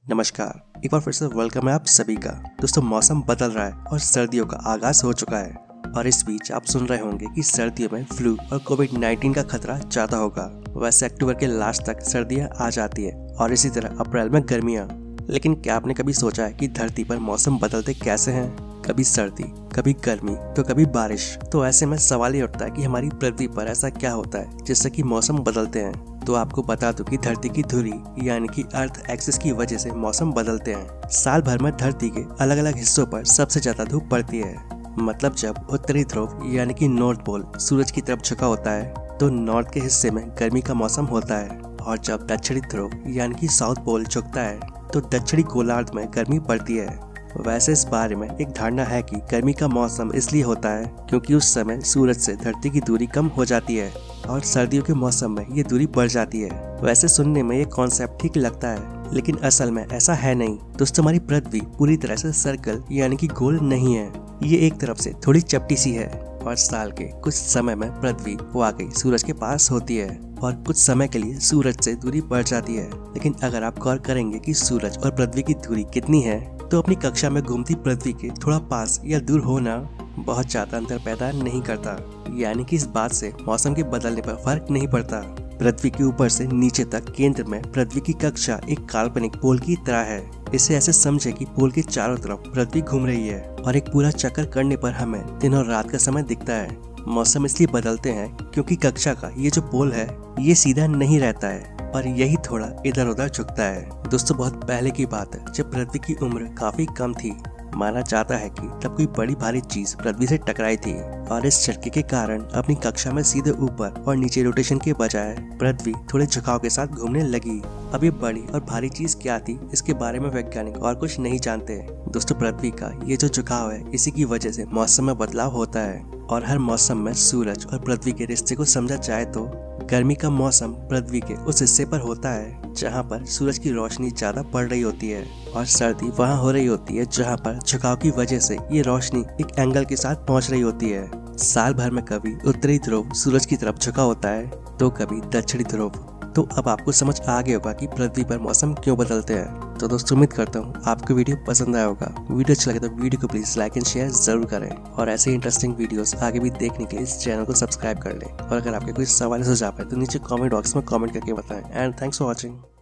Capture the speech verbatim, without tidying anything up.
नमस्कार, एक बार फिर से वेलकम है आप सभी का। दोस्तों, मौसम बदल रहा है और सर्दियों का आगाज हो चुका है और इस बीच आप सुन रहे होंगे कि सर्दियों में फ्लू और कोविड नाइन्टीन का खतरा ज्यादा होगा। वैसे अक्टूबर के लास्ट तक सर्दियां आ जाती है और इसी तरह अप्रैल में गर्मियां। लेकिन क्या आपने कभी सोचा है कि धरती पर मौसम बदलते कैसे हैं? कभी सर्दी, कभी गर्मी, तो कभी बारिश। तो ऐसे में सवाल ये उठता है कि हमारी पृथ्वी पर ऐसा क्या होता है जिससे कि मौसम बदलते हैं। तो आपको बता दूं कि धरती की धुरी यानी कि अर्थ एक्सिस की वजह से मौसम बदलते हैं। साल भर में धरती के अलग अलग हिस्सों पर सबसे ज्यादा धूप पड़ती है। मतलब जब उत्तरी ध्रुव यानी कि नॉर्थ पोल सूरज की तरफ झुका होता है तो नॉर्थ के हिस्से में गर्मी का मौसम होता है, और जब दक्षिणी ध्रुव यानी कि साउथ पोल झुकता है तो दक्षिणी गोलार्ध में गर्मी पड़ती है। वैसे इस बारे में एक धारणा है कि गर्मी का मौसम इसलिए होता है क्योंकि उस समय सूरज से धरती की दूरी कम हो जाती है और सर्दियों के मौसम में ये दूरी बढ़ जाती है। वैसे सुनने में ये कॉन्सेप्ट ठीक लगता है, लेकिन असल में ऐसा है नहीं। दोस्तों, हमारी पृथ्वी पूरी तरह से सर्कल यानी कि गोल नहीं है। ये एक तरफ से थोड़ी चपटी सी है और साल के कुछ समय में पृथ्वी वाकई सूरज के पास होती है और कुछ समय के लिए सूरज से दूरी बढ़ जाती है। लेकिन अगर आप गौर करेंगे कि सूरज और पृथ्वी की दूरी कितनी है, तो अपनी कक्षा में घूमती पृथ्वी के थोड़ा पास या दूर होना बहुत ज्यादा अंतर पैदा नहीं करता। यानी कि इस बात से मौसम के बदलने पर फर्क नहीं पड़ता। पृथ्वी के ऊपर से नीचे तक केंद्र में पृथ्वी की कक्षा एक काल्पनिक पोल की तरह है। इसे ऐसे समझे कि पोल के चारों तरफ पृथ्वी घूम रही है और एक पूरा चक्कर करने पर हमें दिन और रात का समय दिखता है। मौसम इसलिए बदलते हैं क्योंकि कक्षा का ये जो पोल है ये सीधा नहीं रहता है और यही थोड़ा इधर उधर झुकता है। दोस्तों, बहुत पहले की बात है जब पृथ्वी की उम्र काफी कम थी। माना जाता है कि तब कोई बड़ी भारी चीज पृथ्वी से टकराई थी और इस झटके के कारण अपनी कक्षा में सीधे ऊपर और नीचे रोटेशन के बजाय पृथ्वी थोड़े झुकाव के साथ घूमने लगी। अब ये बड़ी और भारी चीज क्या थी, इसके बारे में वैज्ञानिक और कुछ नहीं जानते। दोस्तों, पृथ्वी का ये जो झुकाव है इसी की वजह से मौसम में बदलाव होता है और हर मौसम में सूरज और पृथ्वी के रिश्ते को समझा जाए तो गर्मी का मौसम पृथ्वी के उस हिस्से पर होता है जहाँ पर सूरज की रोशनी ज्यादा पड़ रही होती है और सर्दी वहाँ हो रही होती है जहाँ पर झुकाव की वजह से ये रोशनी एक एंगल के साथ पहुँच रही होती है। साल भर में कभी उत्तरी ध्रुव सूरज की तरफ झुका होता है तो कभी दक्षिणी ध्रुव। तो अब आपको समझ आ गया होगा कि पृथ्वी पर मौसम क्यों बदलते हैं। तो दोस्तों, उम्मीद करता हूँ आपको वीडियो पसंद आया होगा। वीडियो अच्छा लगे तो वीडियो को प्लीज लाइक एंड शेयर जरूर करें और ऐसे इंटरेस्टिंग वीडियोस आगे भी देखने के लिए इस चैनल को सब्सक्राइब कर लें। और अगर आपके कोई सवाल सुझाव है तो नीचे कमेंट बॉक्स में कमेंट करके बताएं। And thanks for watching.